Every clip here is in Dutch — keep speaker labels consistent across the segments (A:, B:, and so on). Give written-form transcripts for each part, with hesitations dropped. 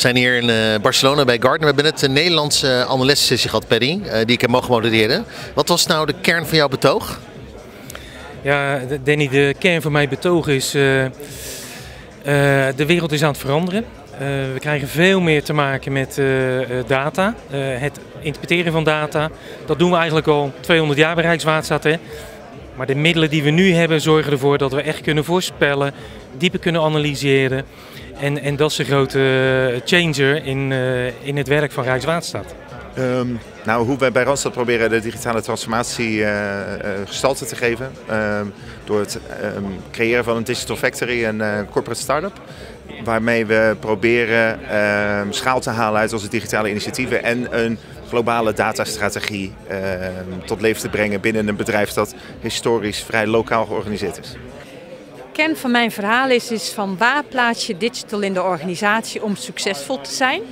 A: We zijn hier in Barcelona bij Gartner. We hebben net een Nederlandse analystensessie gehad, Paddy, die ik heb mogen modereren. Wat was nou de kern van jouw betoog?
B: Ja, Danny, de kern van mijn betoog is, de wereld is aan het veranderen. We krijgen veel meer te maken met data, het interpreteren van data. Dat doen we eigenlijk al 200 jaar bij Rijkswaterstaat. Hè? Maar de middelen die we nu hebben zorgen ervoor dat we echt kunnen voorspellen, dieper kunnen analyseren. En dat is een grote changer in het werk van Rijkswaterstaat.
C: Nou, hoe wij bij Randstad proberen de digitale transformatie gestalte te geven. Door het creëren van een digital factory, een corporate start-up. Waarmee we proberen schaal te halen uit onze digitale initiatieven en een globale datastrategie tot leven te brengen binnen een bedrijf dat historisch vrij lokaal georganiseerd is.
D: De kern van mijn verhaal is van waar plaats je digital in de organisatie om succesvol te zijn.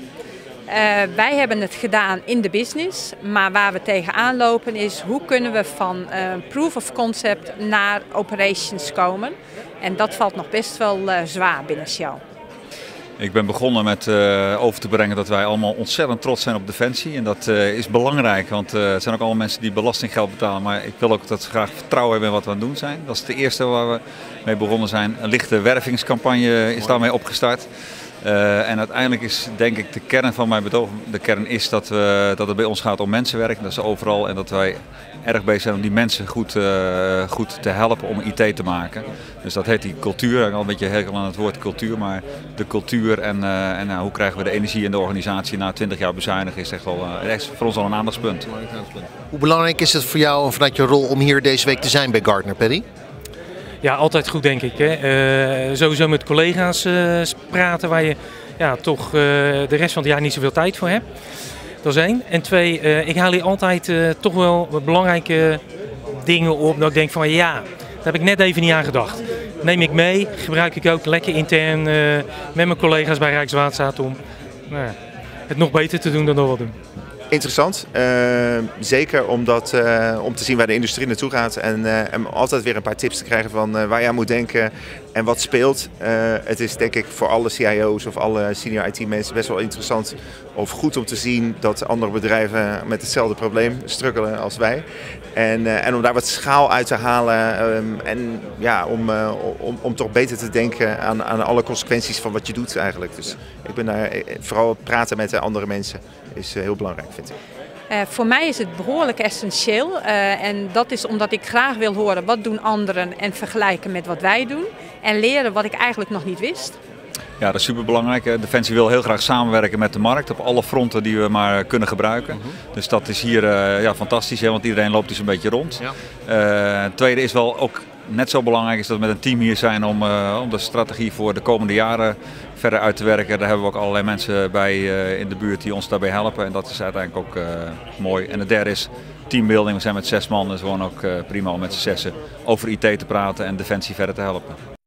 D: Wij hebben het gedaan in de business, maar waar we tegenaan lopen is hoe kunnen we van proof of concept naar operations komen. En dat valt nog best wel zwaar binnen Shell.
E: Ik ben begonnen met over te brengen dat wij allemaal ontzettend trots zijn op Defensie. En dat is belangrijk, want het zijn ook allemaal mensen die belastinggeld betalen. Maar ik wil ook dat ze graag vertrouwen hebben in wat we aan het doen zijn. Dat is het eerste waar we mee begonnen zijn. Een lichte wervingscampagne is daarmee opgestart. En uiteindelijk is denk ik de kern van mijn betoog, de kern is dat het bij ons gaat om mensenwerk. Dat is overal en dat wij erg bezig zijn om die mensen goed te helpen om IT te maken. Dus dat heet die cultuur, ik al een beetje hekel aan het woord cultuur, maar de cultuur en hoe krijgen we de energie in de organisatie na 20 jaar bezuinigen is echt wel voor ons al een aandachtspunt.
A: Hoe belangrijk is het voor jou en vanuit je rol om hier deze week te zijn bij Gartner, Paddy?
B: Ja, altijd goed denk ik. Hè. Sowieso met collega's praten waar je toch de rest van het jaar niet zoveel tijd voor hebt. Dat is één. En twee, ik haal hier altijd toch wel belangrijke dingen op. Dat ik denk van ja, daar heb ik net even niet aan gedacht. Neem ik mee, gebruik ik ook lekker intern met mijn collega's bij Rijkswaterstaat om het nog beter te doen dan dat we doen.
C: Interessant, zeker om te zien waar de industrie naartoe gaat en altijd weer een paar tips te krijgen van waar je aan moet denken en wat speelt. Het is denk ik voor alle CIO's of alle senior IT mensen best wel interessant of goed om te zien dat andere bedrijven met hetzelfde probleem struggelen als wij. En om daar wat schaal uit te halen en ja, om toch beter te denken aan alle consequenties van wat je doet eigenlijk. Dus ik ben daar vooral praten met de andere mensen is heel belangrijk, vind ik.
D: Voor mij is het behoorlijk essentieel en dat is omdat ik graag wil horen wat doen anderen en vergelijken met wat wij doen en leren wat ik eigenlijk nog niet wist.
E: Ja, dat is superbelangrijk. Defensie wil heel graag samenwerken met de markt op alle fronten die we maar kunnen gebruiken. Dus dat is hier fantastisch, hè, want iedereen loopt dus een beetje rond. Ja. Het tweede is wel ook net zo belangrijk is dat we met een team hier zijn om de strategie voor de komende jaren verder uit te werken. Daar hebben we ook allerlei mensen bij in de buurt die ons daarbij helpen en dat is uiteindelijk ook mooi. En het derde is teambuilding. We zijn met 6 man, dus gewoon ook prima om met z'n 6 over IT te praten en Defensie verder te helpen.